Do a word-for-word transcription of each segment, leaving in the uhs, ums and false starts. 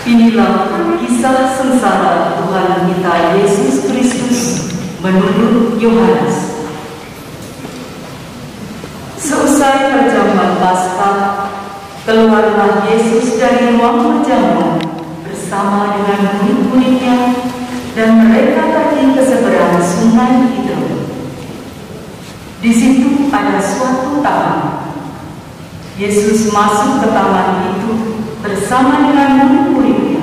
Inilah kisah sengsara Tuhan kita Yesus Kristus menurut Yohanes. Seusai perjamuan Paskah, keluarlah Yesus dari ruang perjamuan bersama dengan murid-muridnya, dan mereka pergi ke seberang sungai Kidron. Di situ ada suatu taman. Yesus masuk ke taman itu bersama dengan murid-muridnya.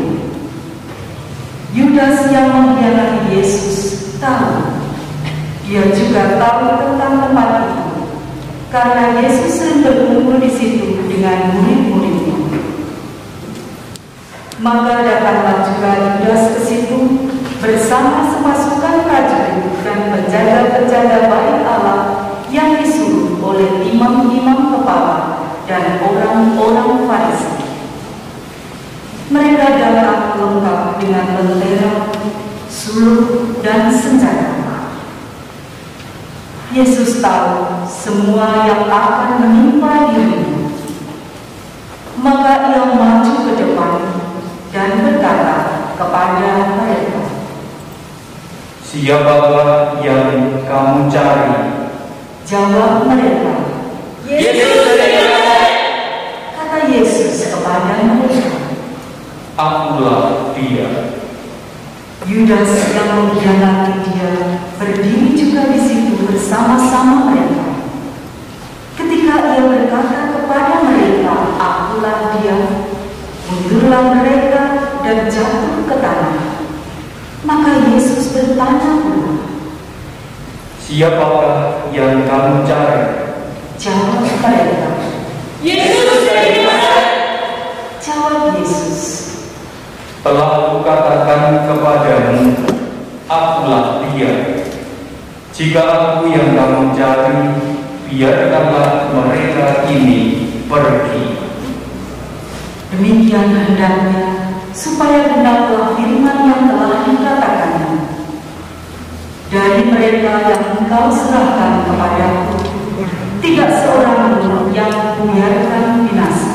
Yudas yang mengkhianati Yesus tahu. Dia juga tahu tentang tempat itu, karena Yesus sering berkumpul di situ dengan murid-muridnya. Maka datanglah juga Yudas ke situ bersama sepasukan prajurit dan penjaga-penjaga bait Allah yang disuruh oleh imam-imam kepala dan orang-orang Farisi. Mereka datang lengkap dengan lentera, suluk, dan senjata. Yesus tahu semua yang akan menimpa dirinya. Maka ia maju ke depan dan berkata kepada mereka, "Siapakah yang kamu cari?" Jawab mereka, "Yesus dari Nazaret." Kata Yesus kepada mereka, "Akulah dia." Yudas yang mengkhianati dia berdiri juga di situ bersama-sama mereka. Ketika ia berkata kepada mereka, "Akulah dia," mundurlah mereka dan jatuh ke tanah. Maka Yesus bertanya pula, "Siapakah yang kamu cari?" Jawab mereka, "Yesus dari Nazaret." Jawab Yesus, "Telah kukatakan kepadamu, akulah dia. Jika aku yang kamu cari, biarkanlah mereka ini pergi." Demikian hendaknya supaya benarlah firman yang telah dikatakannya, "Dari mereka yang engkau serahkan kepadaku, tidak seorang pun yang kubiarkan binasa."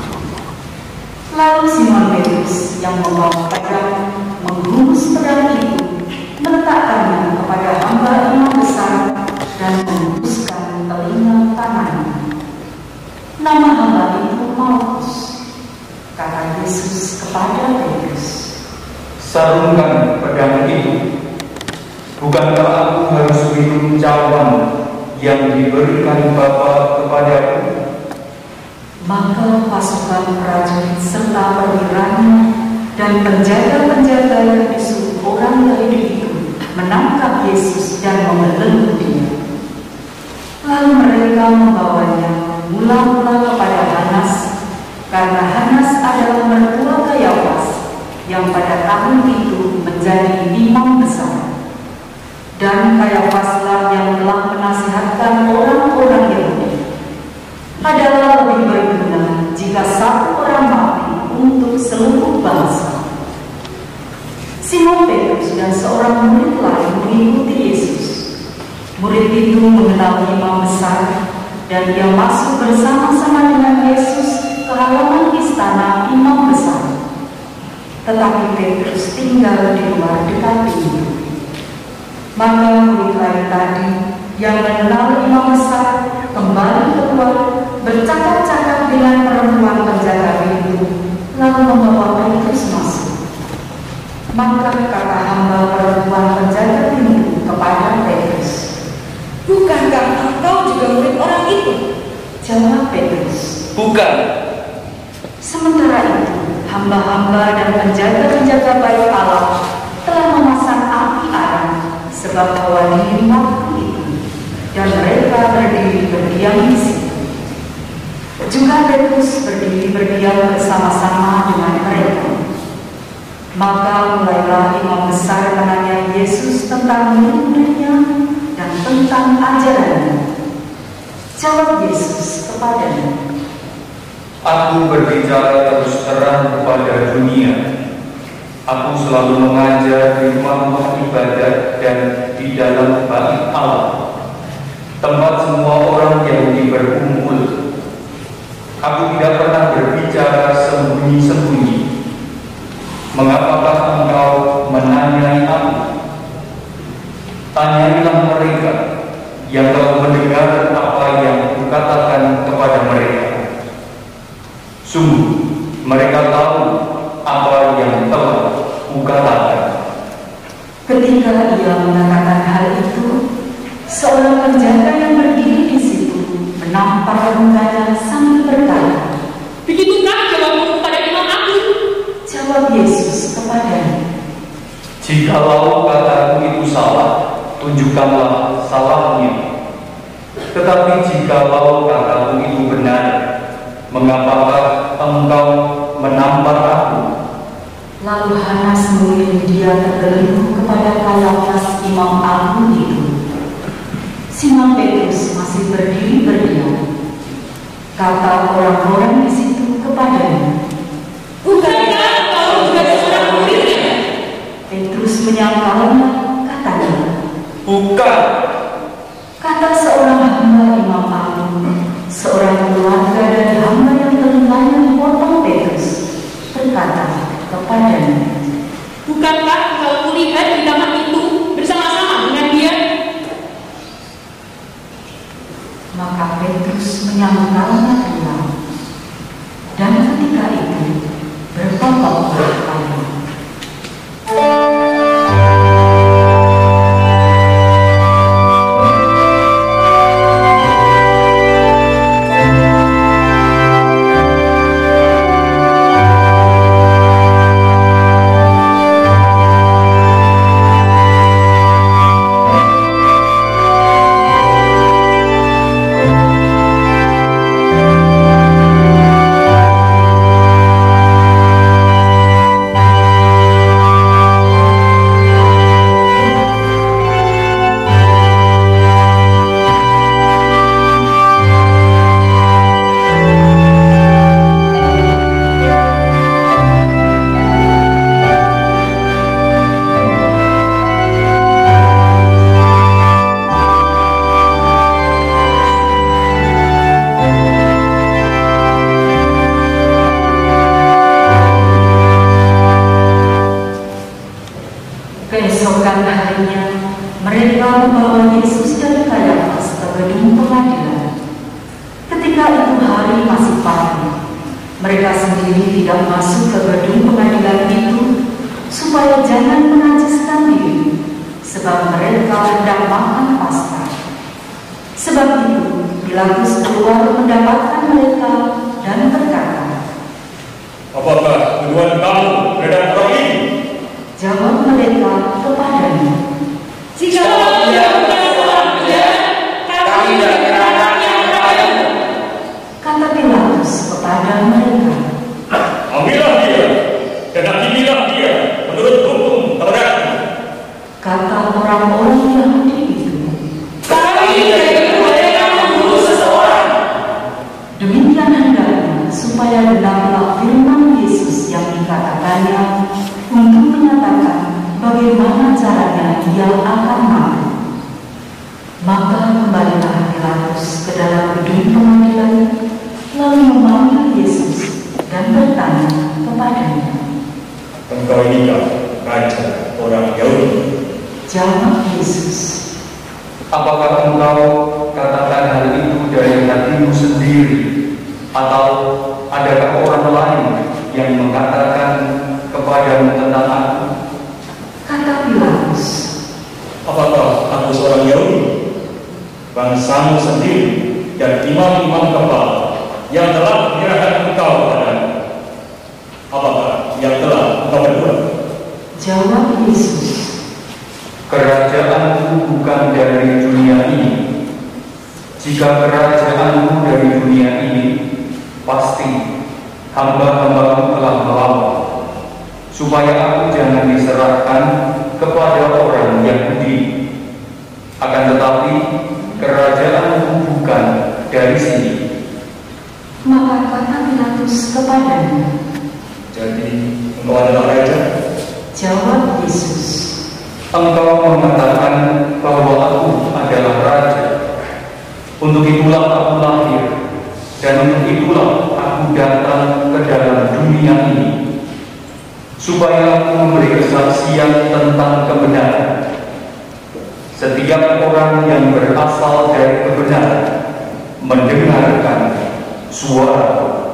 Lalu Simon Petrus yang membawa pedang menghunus pedang itu, meletakkannya kepada hamba imam besar dan menghembuskan telinga kanannya. Nama hamba itu Malkus. Kata Yesus kepada Petrus, "Sarungkan pedang itu. Bukankah aku harus minum cawan yang diberikan Bapa kepadaku?" Maka pasukan prajurit serta perwiranya dan penjaga-penjaga yang disuruh orang Yahudi itu menangkap Yesus dan membelenggu dia. Lalu mereka membawanya mula-mula kepada Hanas, karena Hanas adalah mertua Kayafas yang pada tahun itu menjadi imam besar. Dan Kayafaslah yang telah menasihatkan orang-orang Yahudi, adalah lebih berguna jika satu orang mati untuk seluruh bangsa. Simon Petrus dan seorang murid lain mengikuti Yesus. Murid itu mengenal imam besar, dan ia masuk bersama-sama dengan Yesus ke halaman istana imam besar. Tetapi Petrus tinggal di luar dekat pintu. Maka murid lain tadi yang mengenal imam besar kembali keluar, bercakap-cakap dengan perempuan penjaga pintu, lalu membawa Petrus masuk. Maka kata hamba perempuan penjaga pintu kepada Petrus, "Bukankah engkau juga murid orang itu?" Jawab Petrus, "Bukan." Sementara itu, hamba-hamba dan penjaga-penjaga bait Allah telah memasang api arang sebab hawa dingin waktu itu, dan mereka berdiri berdiam di situ. Juga Petrus berdiri berdiam bersama-sama dengan mereka. Maka mulailah imam besar menanya Yesus tentang murid-muridnya dan tentang ajarannya. Jawab Yesus kepadanya, "Aku berbicara terus terang kepada dunia. Aku selalu mengajar di rumah-rumah ibadat dan di dalam bait Allah, tempat semua orang Yahudi berkumpul. Aku tidak pernah berbicara sembunyi-sembunyi. Mengapakah engkau menanyai aku? Tanyailah mereka yang telah mendengar apa yang kukatakan kepada mereka. Sungguh, mereka tahu apa yang telah kukatakan. Ketika ia mengatakan hal itu, seorang penjaga yang berdiri di situ menampar mukanya sambil berkata, Begitukah jawabmu kepada imam agung? Jawab Yesus kepadanya, Jikalau kataku itu salah, tunjukkanlah salahnya. Tetapi jikalau kataku itu benar, mengapakah engkau menampar aku? Lalu Hanas mengirim dia tergelenggu kepada Kayafas imam agung itu. Simon Petrus masih berdiri berdiam. Kata orang-orang di situ kepadanya, Bukankah kau juga seorang muridnya? Petrus menyangkalnya, katanya, Bukan. Kata seorang hamba imam agung, seorang keluarga dari hamba yang telinganya dipotong Petrus, berkata kepadanya, Bukankah kau kulihat di kamar itu bersama-sama dengan dia? Maka Petrus menyangkalnya ulang. Dan ketika itu bertopaklah kayu. Keesokan harinya, mereka membawa Yesus dari Kayafas ke gedung pengadilan. Ketika itu hari masih pagi, mereka sendiri tidak masuk ke gedung pengadilan itu supaya jangan menajiskan diri, sebab mereka hendak makan Paskah. Sebab itu, Pilatus keluar mendapatkan mereka dan berkata, Apakah tuduhan kamu terhadap orang ini? Jawab mereka kepadanya, Jika dia bukan seorang penjahat, kami tidak menyerahkannya kepadamu. Kata Pilatus kepada mereka, Ambillah dia dan hakimilah dia menurut hukum Taurat. kata orang-orang Yahudi itu. Kami tidak diperbolehkan membunuh seseorang. Demikian hendaknya supaya benarlah firman Yesus yang dikatakannya untuk menyatakan bagaimana caranya dia akan mati. Maka kembalilah Pilatus ke dalam gedung pengadilan, lalu memanggil Yesus dan bertanya kepadanya. Engkau inikah raja orang Yahudi? Jawab Yesus, Apakah engkau katakan hal itu dari hatimu sendiri, atau adakah orang lain yang mengatakan kepadamu tentang aku? kata Pilatus, Apakah aku seorang Yahudi? Bangsamu sendiri dan imam-imam kepala yang telah menyerahkan engkau kepadamu. Apakah yang telah engkau berbuat? jawab Yesus, Kerajaanku bukan dari dunia ini. Jika kerajaanku dari dunia ini, pasti hamba-hambaku telah melawan, supaya aku jangan diserahkan kepada orang Yahudi. Akan tetapi kerajaanku bukan dari sini. maka kata Pilatus kepadanya. Jadi engkau adalah raja? Jawab Yesus, Engkau mengatakan bahwa aku adalah raja. Untuk itulah aku lahir, dan untuk itulah aku datang ke dalam dunia ini, supaya aku memberi kesaksian tentang kebenaran. Setiap orang yang berasal dari kebenaran mendengarkan suara.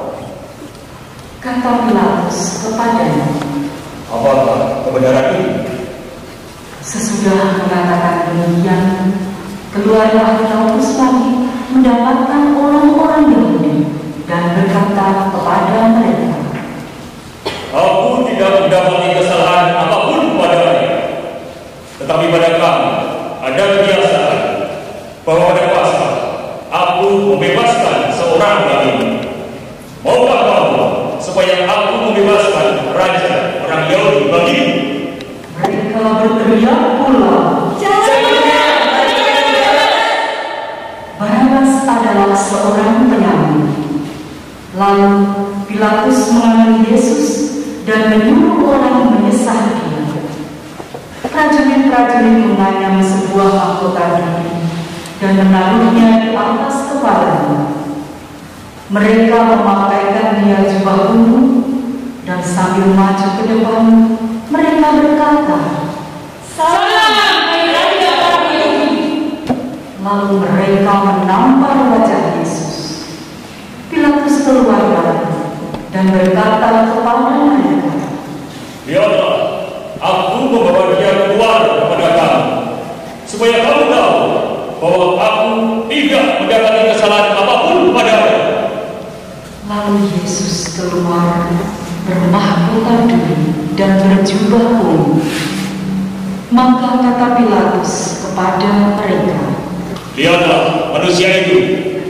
Kata Pilatus kepadanya, apakah kebenaran ini? Sesudah mengatakan demikian, keluarlah Pilatus lagi mendapatkan orang-orang Yahudi dan berkata kepada mereka, Aku tidak mendapati kesalahan apapun padanya, tetapi pada kami ada kebiasaan bahwa pada Paskah aku membebaskan seorang bagimu. Maukah kamu supaya aku membebaskan raja orang Yahudi bagimu? Mereka berteriak pula, Barabas adalah seorang penyanyi. Lalu Pilatus mengambil Yesus dan menyuruh orang menyesah dia. Prajurit-prajurit menganyam sebuah mahkota duri dan menaruhnya di atas kepalanya. Mereka memakaikan dia jubah ungu dan sambil maju ke depan, mereka berkata, Salam, hai Raja orang Yahudi. Lalu mereka menampar wajah Yesus. Pilatus keluar lagi dan berkata kepada mereka, Lihatlah, aku membawa dia keluar kepada kamu, supaya kamu tahu bahwa aku tidak mendapati kesalahan apapun padanya. Lalu Yesus keluar bermahkota duri dan berjubah ungu. Maka kata Pilatus kepada mereka, Lihatlah manusia itu.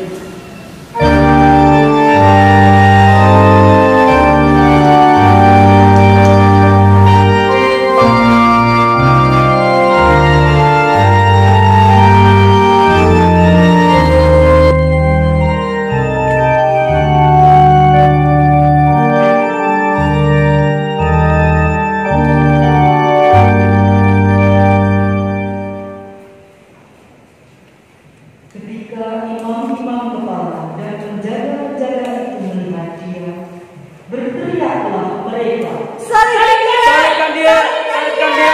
ketika imam-imam kepala dan penjaga-penjaga itu melihat dia, berteriaklah mereka, Salibkan dia! Salibkan dia! Salibkan dia!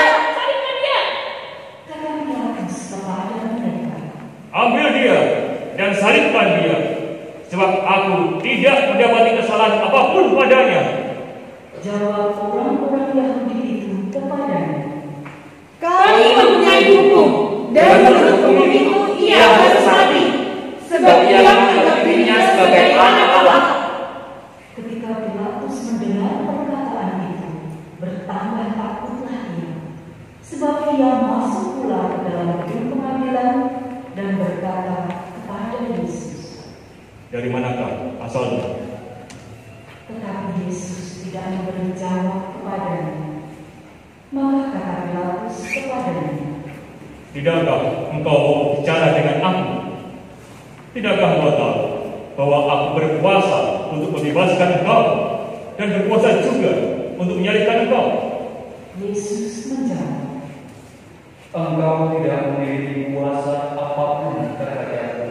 Kata Pilatus kepada mereka, Ambil dia dan salibkan dia, sebab aku tidak mendapati kesalahan apapun padanya. Jawab orang-orang Yahudi itu kepadanya, Kami mempunyai hukum, dan menurut hukum itu ia harus mati, sebab ia menganggap dirinya sebagai anak Allah. Ketika Pilatus mendengar perkataan itu, bertambah takutlah ia, sebab ia masuk pula ke dalam gedung pengadilan dan berkata kepada Yesus. Dari manakah asalnya? Tetapi Yesus tidak memberi jawab kepadanya. Maka kata Pilatus kepadanya, Tidakkah engkau bicara dengan aku? Tidakkah engkau tahu bahwa aku berkuasa untuk membebaskan engkau dan berkuasa juga untuk menyalibkan engkau? Yesus menjawab, Engkau tidak memiliki kuasa apapun terhadapku,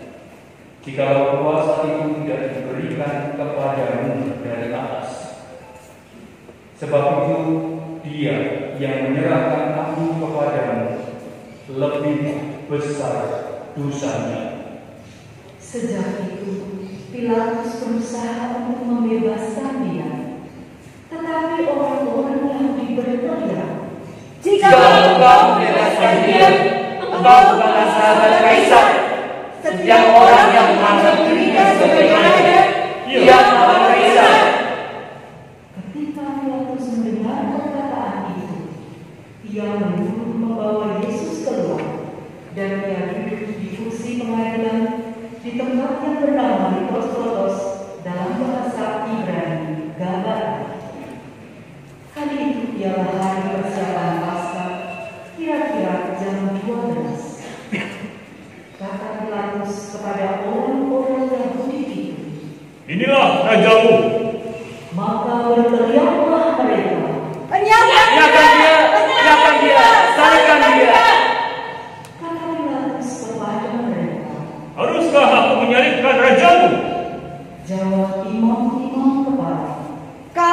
jikalau kuasa itu tidak diberikan kepadamu dari atas. Sebab itu dia yang menyerahkan aku kepadamu lebih besar dosanya. Sejak itu Pilatus berusaha untuk membebaskan dia, tetapi orang-orang Yahudi berteriak, Jika engkau membebaskan dia, engkau bukanlah sahabat Kaisar. Setiap orang yang menganggap dirinya sebagai raja, ia melawan Kaisar. Ketika Pilatus mendengar perkataan itu, ia menyuruh membawa Yesus keluar, dan ia duduk di kursi pengadilan di tempat yang bernama Litos-Lotos, dalam bahasa Ibrani, Gabata. Hari itu ialah hari persiapan Paskah, kira-kira jam dua belas. Kata Pilatus kepada orang-orang Yahudi itu, Inilah rajamu. maka berteriaklah mereka, Enyahkan dia! Enyahkan dia! Salibkan dia! Kata Pilatus kepada mereka, Haruskah aku menyalibkan rajamu? jawab imam-imam kepala,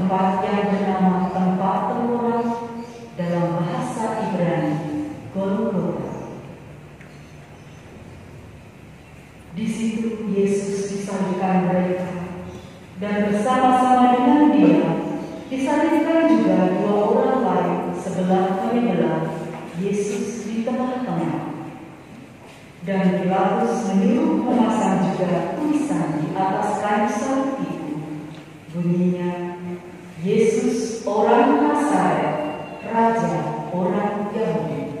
tempat yang bernama tempat tengkorak, dalam bahasa Ibrani, Golgota. Di situ Yesus disalibkan mereka, dan bersama-sama dengan Dia disalibkan juga dua orang lain sebelah demi belah Yesus di tengah-tengah. Dan Pilatus menyuruh memasang juga tulisan di atas kayu salib itu, bunyinya, Yesus orang Nazaret, Raja orang Yahudi.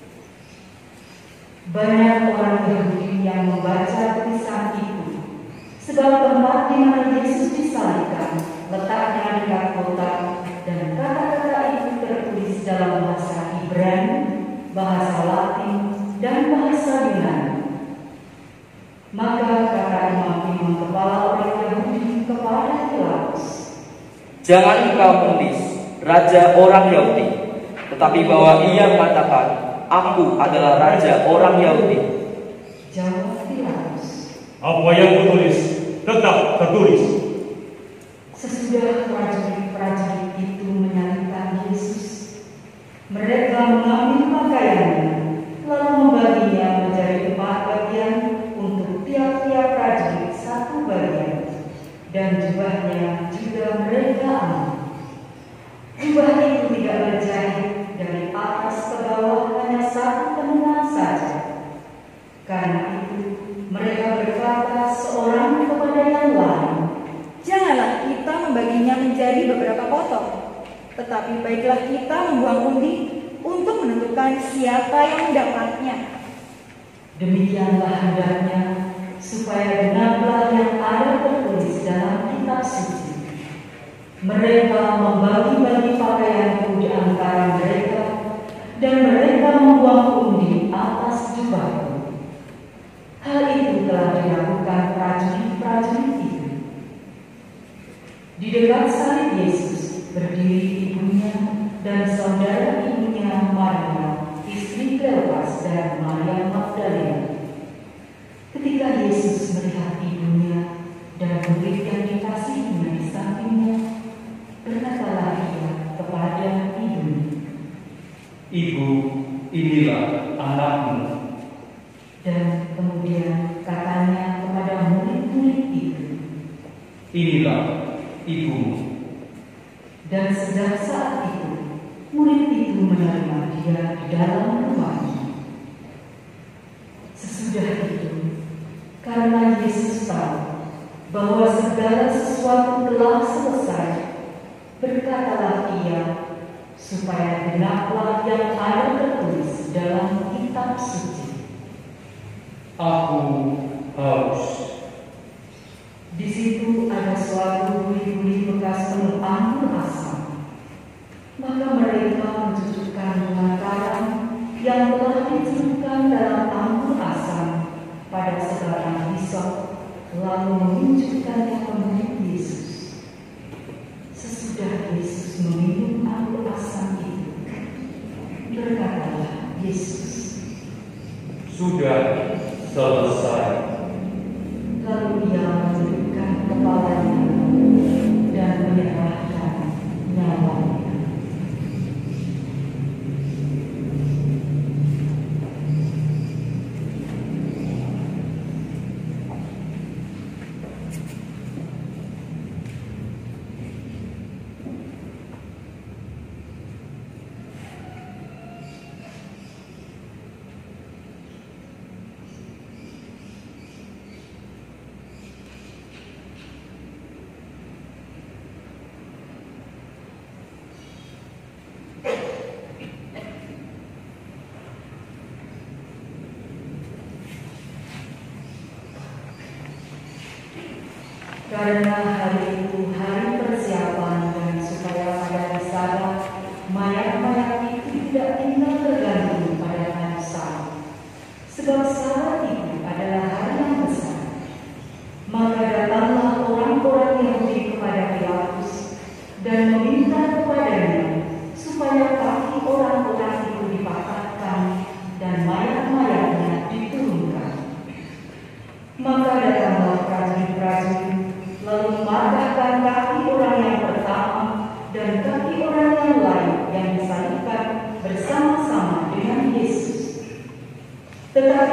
Banyak orang Yahudi yang membaca tulisan itu, sebab tempat di mana Yesus disalibkan letaknya dekat kota, dan kata-kata itu tertulis dalam bahasa Ibrani, bahasa Latin, dan bahasa Yunani. Maka kata imam-imam kepala orang Yahudi kepada Pilatus, "Jangan engkau menulis Raja orang Yahudi, tetapi bahwa ia mengatakan, Aku adalah Raja orang Yahudi." Jawab Pilatus, "Apa yang kutulis tetap tertulis." Sesudah prajurit-prajurit itu menyalibkan Yesus, mereka mengambil pakaiannya, lalu membaginya menjadi empat bagian untuk tiap-tiap prajurit satu bagian, dan jubahnya juga mereka ambil. Jubah itu tidak berjahit, dari atas ke bawah hanya satu tenungan saja. Karena itu mereka berkata seorang kepada yang lain, "Janganlah kita membaginya menjadi beberapa potong, tetapi baiklah kita membuang undi untuk menentukan siapa yang mendapatnya." Demikianlah hendaknya, supaya genaplah yang ada tertulis dalam kitab suci. Mereka membagi-bagi pakaianku di antara mereka, dan mereka membuang undi atas jubahku. Hal itu telah dilakukan prajurit-prajurit itu. Di dekat salib Yesus berdiri ibunya dan saudara ibunya Maria, istri Kleopas, dan Maria Magdalena. Ketika Yesus melihat ibunya dan murid yang dikasihinya di sampingnya, berkatalah ia kepada ibunya, "Ibu, inilah anakmu." Dan kemudian katanya kepada murid-murid itu, "Inilah ibumu." Dan sejak saat itu, murid itu menerima dia di dalam rumahnya. Sesudah itu, karena Yesus tahu bahwa segala sesuatu telah selesai, berkatalah ia, supaya genaplah yang ada tertulis dalam kitab suci, "Aku haus." Di situ ada suatu buli-buli bekas penuh anggur asam. Maka mereka mencucukkan bunga karam yang telah dicelupkan dalam anggur asam pada sebatang hisop, lalu menunjukkannya ke murid Yesus. Sesudah Yesus meminum anggur asam itu, berkatalah Yesus, "Sudah selesai." Lalu ia menundukkan kepalanya dan menyerahkan nyawanya. Karena hari itu hari persiapan, dan supaya pada hari Sabat mayat-mayat itu tidak tinggal tergantung pada hari Sabat, sebab Sabat itu adalah hari yang besar. Maka datanglah orang-orang Yahudi kepada Pilatus dan meminta kepadanya supaya kaki orang-orang itu dipatahkan dan mayat-mayatnya diturunkan. Maka datanglah prajurit-prajurit lalu mematahkan kaki orang yang pertama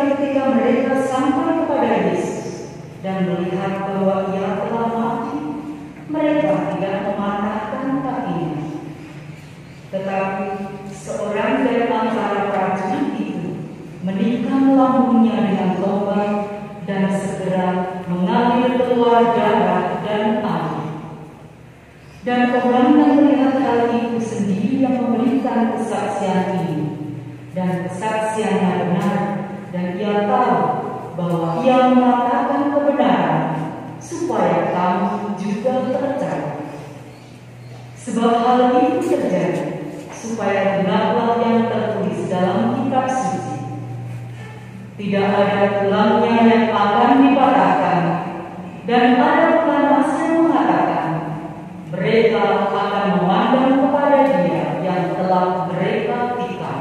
sekali ketika mereka sampai kepada Yesus dan melihat bahwa Ia telah mati, mereka tidak mematahkan kakinya. Tetapi seorang dari antara prajurit itu menikam lambungnya dengan tombak dan segera mengambil keluar darah dan air. Dan orang yang melihat hal itu sendiri yang memberikan kesaksian ini, dan kesaksiannya benar, dan ia tahu bahwa ia mengatakan kebenaran, supaya kamu juga percaya. Sebab hal itu terjadi, supaya genaplah yang tertulis dalam kitab suci. Tidak ada tulangnya yang akan dipatahkan, dan ada pula nas yang mengatakan, mereka akan memandang kepada Dia yang telah mereka tikam.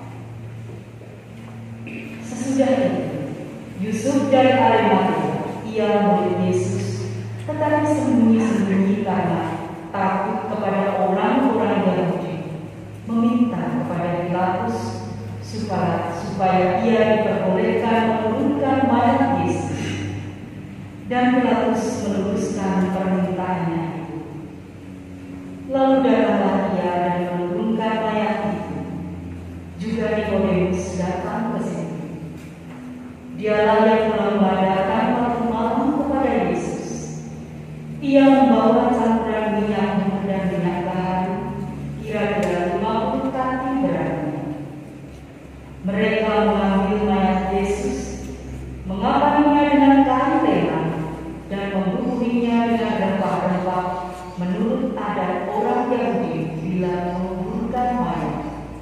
Sesudah itu, Yusuf dari Arimatea, ia murid Yesus, tetapi sembunyi-sembunyi karena takut kepada orang-orang Yahudi, meminta kepada Pilatus supaya, supaya ia diperbolehkan menurunkan mayat Yesus. Dan Pilatus meneruskan permintaannya itu. Lalu datanglah ia dan menurunkan mayat itu. Juga Nikodemus datang ke situ. Dialah yang mengembadakan waktu malam kepada Yesus. Ia membawa campuran minyak mur dan minyak kayu, kira-kira lima puluh kaki beratnya. Mereka mengambil mayat Yesus, mengapaninya dengan kain leman, dan membunuhnya dengan rempah-rempah menurut adat orang Yahudi bila menguburkan mayat.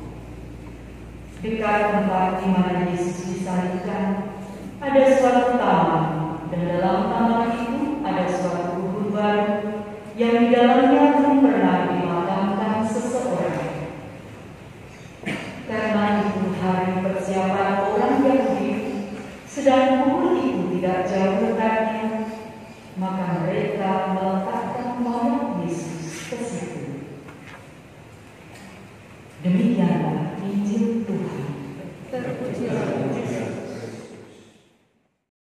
Dekat tempat di mana Yesus disalibkan ada suatu taman, dan dalam taman itu ada suatu kubur baru yang di dalamnya belum pernah dimakamkan seseorang. Karena itu hari persiapan orang Yahudi, sedang kubur itu tidak jauh letaknya, maka mereka meletakkan mayat Yesus ke situ.